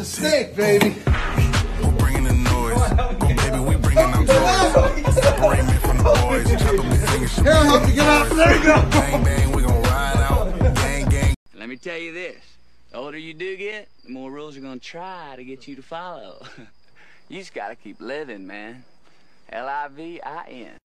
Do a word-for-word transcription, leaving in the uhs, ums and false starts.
a snake, baby. We're bringing the noise. Baby, we bringing them toys. Separate me from the boys. Chop them fingers. Here, I'll help you get out. There you go. Bang, bang, we gonna ride out. Gang, gang. Let me tell you this. The older you do get, the more rules are gonna try to get you to follow. You just gotta keep living, man. L I V I N.